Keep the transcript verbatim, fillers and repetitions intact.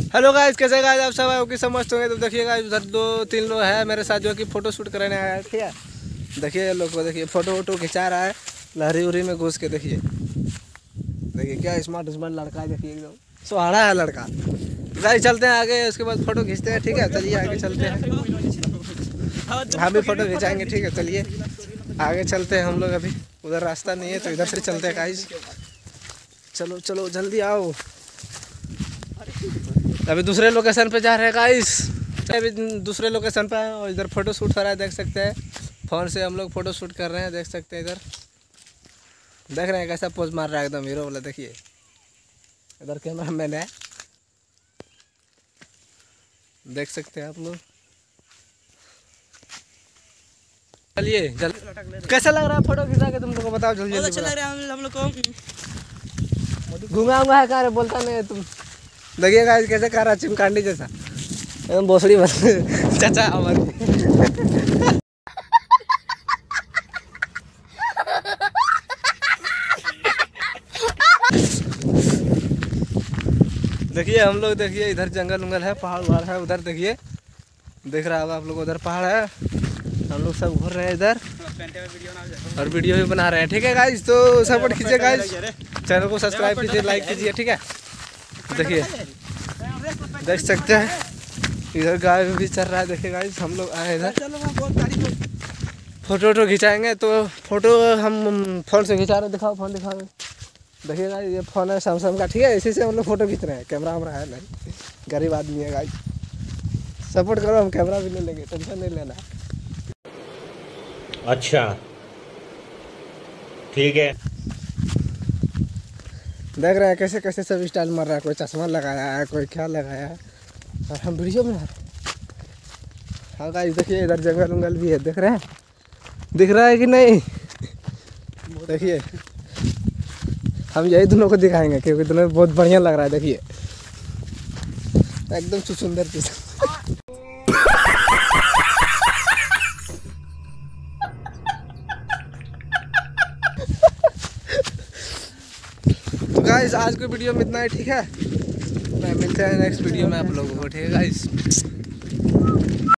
Hello guys, कैसे guys आप सब आए कि समझते होंगे। तो देखिए गाइस उधर दो तीन लोग हैं मेरे साथ जो कि फ़ोटो शूट कराने आया है। ठीक है, देखिए लोग को, देखिए फ़ोटो वोटो खिंचा रहा है लहरी उरी में घुस के। देखिए देखिए क्या स्मार्ट स्मार्ट लड़का है, देखिए एकदम सुहाना है लड़का। गाइस चलते हैं आगे, उसके बाद फ़ोटो खींचते हैं। ठीक है, चलिए आगे चलते हैं, हम भी फ़ोटो खिंचाएंगे। ठीक है, चलिए आगे चलते हैं हम लोग। अभी उधर रास्ता नहीं है तो इधर से चलते हैं गाइस। चलो चलो जल्दी आओ, अभी दूसरे लोकेशन पे जा रहे हैं गाइस। अभी दूसरे लोकेशन पे हैं और इधर फोटो शूट हो रहा है, देख सकते हैं। फ़ोन से हम लोग फ़ोटो शूट कर रहे हैं, देख सकते हैं। इधर देख रहे हैं कैसा पोज मार रहा है एकदम हीरो वाला। देखिए इधर कैमरा मैन है, देख सकते हैं आप लोग। चलिए जल्दी, कैसा लग रहा है फोटो खिंचा के तुम लोग को बताओ जल्दी जल्दी। अच्छा लग रहा है हम लोग को। घूमा हुआ है क्या रे, बोलता नहीं है तुम। देखिए गाइस कैसे कर रहा है चिमकांडी जैसा, एकदम भोसड़ी बन चाचा अमर। देखिए हम लोग, देखिए इधर जंगल उंगल है, पहाड़ वहाड़ है। उधर देखिए देख रहा होगा आप लोग, उधर पहाड़ है। हम लोग सब घूर रहे हैं इधर और वीडियो भी बना रहे हैं। ठीक है गाइस, तो सपोर्ट कीजिए गाइस, चैनल को सब्सक्राइब कीजिए, लाइक कीजिए। ठीक है, देखिए देख सकते हैं इधर गाय भी चल रहा है। देखिए गाइस हम लोग आए इधर, फोटो वोटो खिंचाएंगे। तो फोटो हम फ़ोन से खिंचा रहे हैं, दिखाओ फ़ोन दिखाओ। देखिए गाइस ये फ़ोन है सैमसंग का। ठीक है, इसी से हम लोग फ़ोटो खींच रहे हैं, कैमरा वैमरा है नहीं, गरीब आदमी है गाइस। सपोर्ट करो, हम कैमरा भी ले लेंगे, टेंशन नहीं लेना। अच्छा ठीक है, देख रहे हैं कैसे कैसे सब स्टाइल मार रहा है। कोई चश्मा लगाया है, कोई क्या लगाया है, और हम वीडियो बना रहे हैं। हाँ गाइस देखिए इधर जंगल उंगल भी है, देख रहे हैं, दिख रहा है कि नहीं। देखिए हम यही दोनों को दिखाएंगे क्योंकि दोनों बहुत बढ़िया लग रहा है। देखिए एकदम सुंदर चीज। तो गाइस आज की वीडियो में इतना ही। ठीक है, मैं मिलते हैं नेक्स्ट वीडियो में आप लोगों को। ठीक है गाइस।